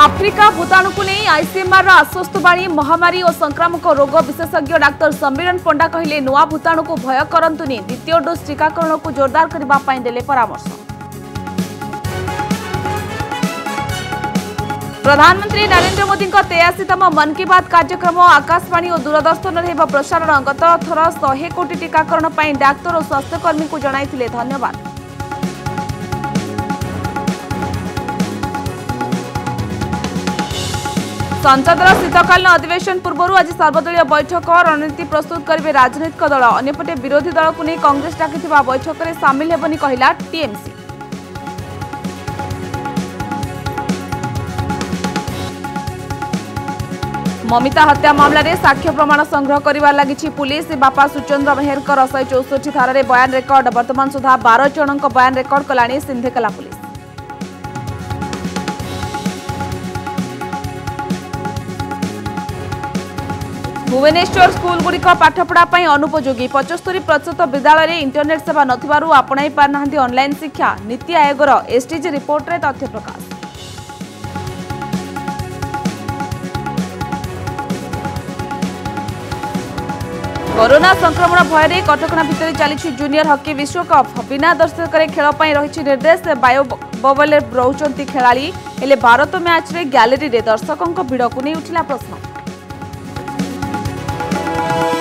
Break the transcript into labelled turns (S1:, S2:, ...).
S1: Africa भूताणु को नहीं ICMR आश्वस्त बाणी महामारी और संक्रामक रोग विशेषज्ञ डाक्टर समीरन पंडा कहले नुआ भूताणु को भय करंतुनी द्वितीय डोज टीकाकरण को जोरदार करने देले परामर्श। प्रधानमंत्री नरेंद्र मोदी 83तम मन की बात कार्यक्रम आकाशवाणी और दूरदर्शन में प्रसारण गत थर 100 कोटी टीकाकरण पर डाक्तर और स्वास्थ्यकर्मी को जणाइथिले धन्यवाद। संसदर शीतकालीन अधिवेशन पूर्व आज सर्वदलीय बैठक रणनीति प्रस्तुत करेंगे राजनैतिक दल। अन्यपटे विरोधी दल को नहीं कांग्रेस डाकि बैठक में सामिल हेबनी कहला टीएमसी। ममिता हत्या मामला रे साक्ष्य प्रमाण संग्रह करिवार लागिछि पुलिस। बापा सुचंद्र मेहरकर 164 धारा बयान रेकर्ड वर्तमान सुधा 12 जनक बयान रेकर्ड कलानी सिंधेकला पुलिस। भुवनेश्वर स्कूल गुड़िक पाठपढ़ा अनुपयोगी 75% विद्यालय में इंटरनेट सेवा नथिबारु आपणाई पारनाहांती ऑनलाइन शिक्षा। नीति आयोगर एसटीजी रिपोर्ट रे तथ्य प्रकाश। कोरोना संक्रमण भय कटकणा भितर चली जूनियर हॉकी विश्वकप। बिना दर्शक खेल रही निर्देश बायो बबल रोचंती खेलाड़ी हेले भारत मैच रे गैलरी रे दर्शकों भिड़ को नहीं उठिला प्रश्न।